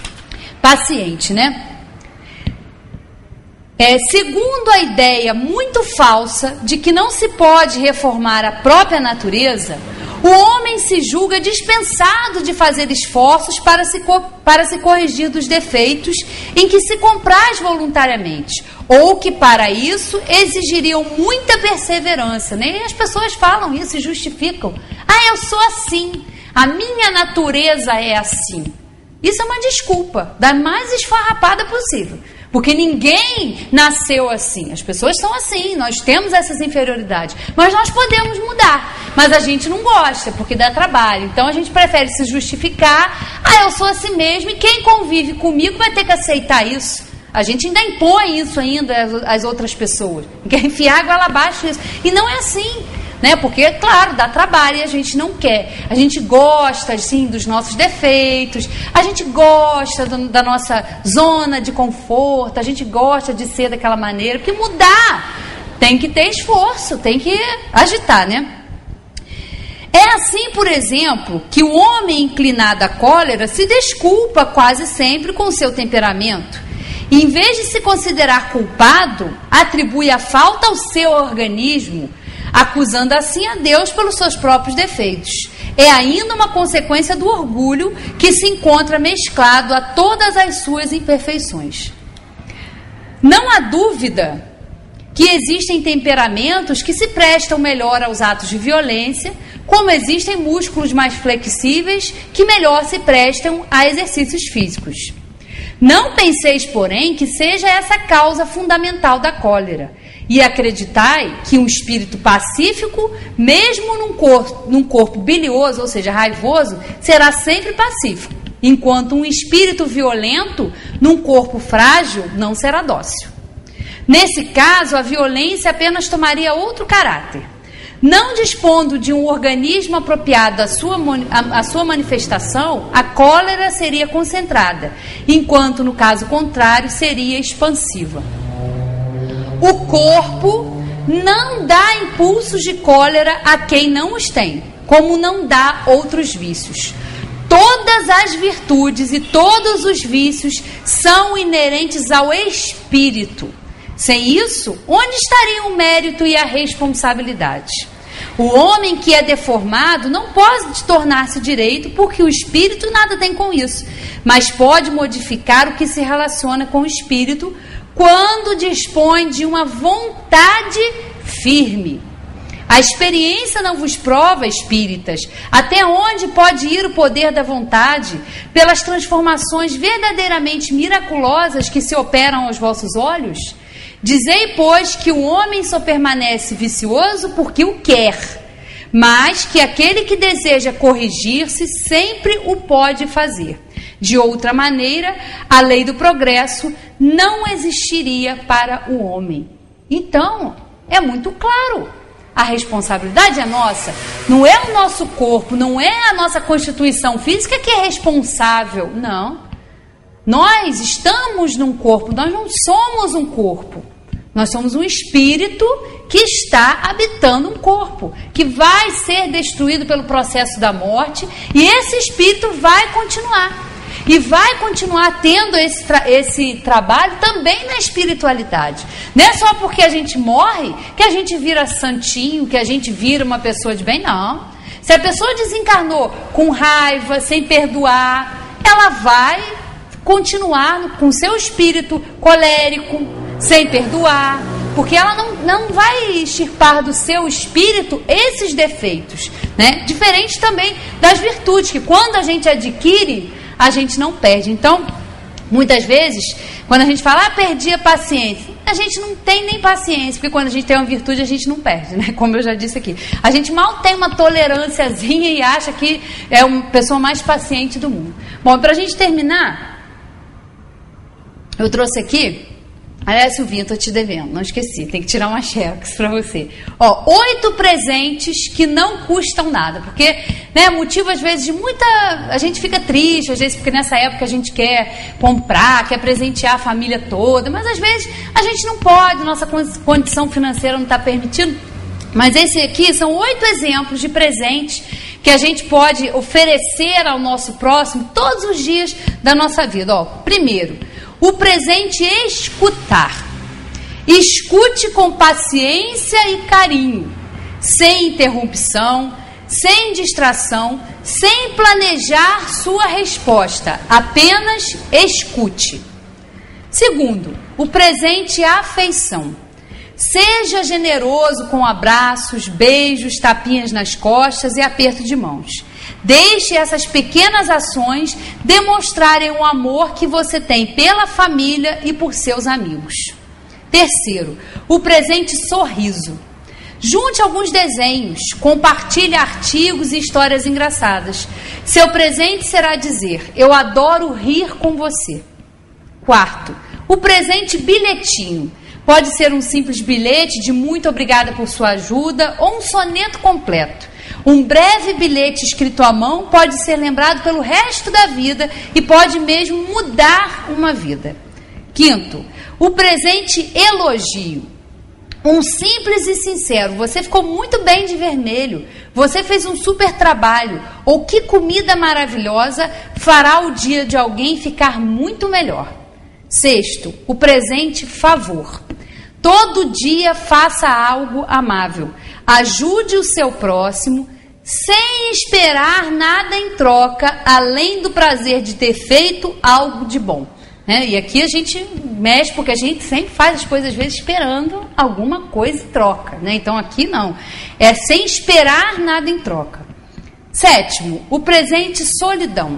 paciente, Segundo a ideia muito falsa de que não se pode reformar a própria natureza, o homem se julga dispensado de fazer esforços para se corrigir dos defeitos em que se compraz voluntariamente, ou que para isso exigiriam muita perseverança. Nem as pessoas falam isso e justificam. Eu sou assim, a minha natureza é assim. Isso é uma desculpa, da mais esfarrapada possível. Porque ninguém nasceu assim. As pessoas são assim, nós temos essas inferioridades. Mas nós podemos mudar. Mas a gente não gosta, porque dá trabalho. Então a gente prefere se justificar. Eu sou assim mesmo, e quem convive comigo vai ter que aceitar isso. A gente ainda impõe isso ainda às outras pessoas. Quer enfiar água lá abaixo isso. E não é assim. né? Porque, claro, dá trabalho e a gente não quer. A gente gosta, sim, dos nossos defeitos, a gente gosta da nossa zona de conforto, a gente gosta de ser daquela maneira, porque mudar tem que ter esforço, tem que agitar, né? É assim, por exemplo, que o homem inclinado à cólera se desculpa quase sempre com seu temperamento. E, em vez de se considerar culpado, atribui a falta ao seu organismo, acusando assim a Deus pelos seus próprios defeitos. É ainda uma consequência do orgulho que se encontra mesclado a todas as suas imperfeições. Não há dúvida que existem temperamentos que se prestam melhor aos atos de violência, como existem músculos mais flexíveis que melhor se prestam a exercícios físicos. Não penseis, porém, que seja essa a causa fundamental da cólera, e acreditai que um espírito pacífico, mesmo num corpo bilioso, ou seja, raivoso, será sempre pacífico, enquanto um espírito violento, num corpo frágil, não será dócil. Nesse caso, a violência apenas tomaria outro caráter. Não dispondo de um organismo apropriado à sua manifestação, a cólera seria concentrada, enquanto, no caso contrário, seria expansiva. O corpo não dá impulsos de cólera a quem não os tem, como não dá outros vícios. Todas as virtudes e todos os vícios são inerentes ao espírito. Sem isso, onde estaria o mérito e a responsabilidade? O homem que é deformado não pode tornar-se direito, porque o espírito nada tem com isso, mas pode modificar o que se relaciona com o espírito quando dispõe de uma vontade firme. A experiência não vos prova, espíritas, até onde pode ir o poder da vontade, pelas transformações verdadeiramente miraculosas que se operam aos vossos olhos? Dizei, pois, que o homem só permanece vicioso porque o quer, mas que aquele que deseja corrigir-se sempre o pode fazer. De outra maneira, a lei do progresso não existiria para o homem. Então, é muito claro, a responsabilidade é nossa. Não é o nosso corpo, não é a nossa constituição física que é responsável, não. Nós estamos num corpo, nós não somos um corpo. Nós somos um espírito que está habitando um corpo, que vai ser destruído pelo processo da morte, e esse espírito vai continuar. E vai continuar tendo esse trabalho também na espiritualidade. Não é só porque a gente morre que a gente vira santinho, que a gente vira uma pessoa de bem, não. Se a pessoa desencarnou com raiva, sem perdoar, ela vai continuar com seu espírito colérico, sem perdoar, porque ela não vai extirpar do seu espírito esses defeitos, né? Diferente também das virtudes, que quando a gente adquire, a gente não perde. Então, muitas vezes, quando a gente fala, perdi a paciência, a gente não tem nem paciência, porque quando a gente tem uma virtude, a gente não perde, né? Como eu já disse aqui. A gente mal tem uma tolerânciazinha e acha que é uma pessoa mais paciente do mundo. Bom, para a gente terminar, eu trouxe aqui, aliás, Silvinha, estou te devendo, não esqueci, tem que tirar uma xerox para você. 8 presentes que não custam nada, porque, né, motivo às vezes de muita... A gente fica triste, às vezes porque nessa época a gente quer comprar, quer presentear a família toda, mas às vezes a gente não pode, nossa condição financeira não está permitindo. Mas esse aqui são 8 exemplos de presentes que a gente pode oferecer ao nosso próximo todos os dias da nossa vida. Primeiro, o presente escutar. Escute com paciência e carinho, sem interrupção, sem distração, sem planejar sua resposta. Apenas escute. Segundo, o presente afeição. Seja generoso com abraços, beijos, tapinhas nas costas e aperto de mãos. Deixe essas pequenas ações demonstrarem o amor que você tem pela família e por seus amigos. Terceiro, o presente sorriso. Junte alguns desenhos, compartilhe artigos e histórias engraçadas. Seu presente será dizer, eu adoro rir com você. Quarto, o presente bilhetinho. Pode ser um simples bilhete de muito obrigada por sua ajuda ou um soneto completo. Um breve bilhete escrito à mão pode ser lembrado pelo resto da vida e pode mesmo mudar uma vida. Quinto, o presente elogio. Um simples e sincero: você ficou muito bem de vermelho, você fez um super trabalho, ou que comida maravilhosa, fará o dia de alguém ficar muito melhor. Sexto, o presente favor. Todo dia faça algo amável, ajude o seu próximo, sem esperar nada em troca, além do prazer de ter feito algo de bom. E aqui a gente mexe, porque a gente sempre faz as coisas, às vezes, esperando alguma coisa em troca. Então aqui não. É sem esperar nada em troca. Sétimo, o presente solidão.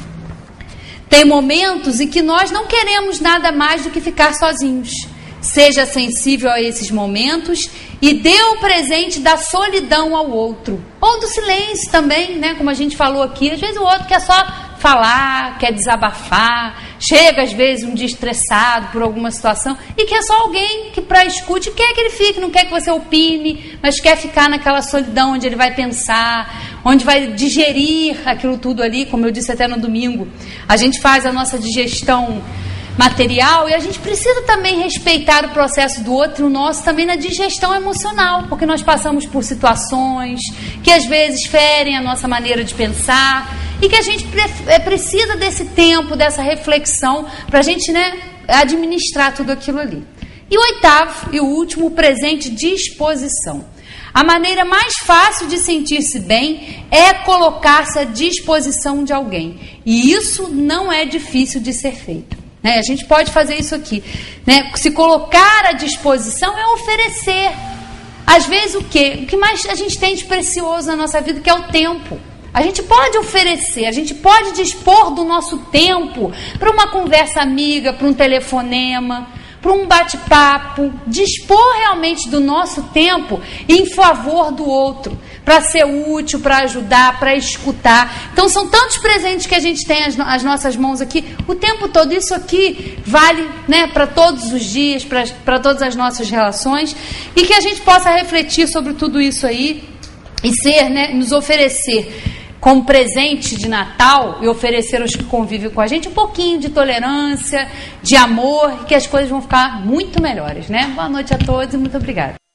Tem momentos em que nós não queremos nada mais do que ficar sozinhos. Seja sensível a esses momentos e dê o presente da solidão ao outro. Ou do silêncio também, como a gente falou aqui. Às vezes o outro quer só falar, quer desabafar, chega às vezes um dia estressado por alguma situação e quer só alguém que para escute, quer que ele fique, não quer que você opine, mas quer ficar naquela solidão onde ele vai pensar, onde vai digerir aquilo tudo ali, como eu disse até no domingo. A gente faz a nossa digestão material e a gente precisa também respeitar o processo do outro e o nosso também na digestão emocional, porque nós passamos por situações que às vezes ferem a nossa maneira de pensar e que a gente precisa desse tempo, dessa reflexão para a gente administrar tudo aquilo ali. E o oitavo e o último, o presente disposição. A maneira mais fácil de sentir-se bem é colocar-se à disposição de alguém, e isso não é difícil de ser feito. A gente pode fazer isso aqui. Se colocar à disposição é oferecer. Às vezes o que mais a gente tem de precioso na nossa vida, que é o tempo. A gente pode oferecer, a gente pode dispor do nosso tempo para uma conversa amiga, para um telefonema, para um bate-papo, dispor realmente do nosso tempo em favor do outro, para ser útil, para ajudar, para escutar. Então são tantos presentes que a gente tem às nossas mãos aqui, o tempo todo. Isso aqui vale para todos os dias, para todas as nossas relações, e que a gente possa refletir sobre tudo isso aí e nos oferecer como presente de Natal e oferecer aos que convivem com a gente um pouquinho de tolerância, de amor, que as coisas vão ficar muito melhores. Boa noite a todos e muito obrigada.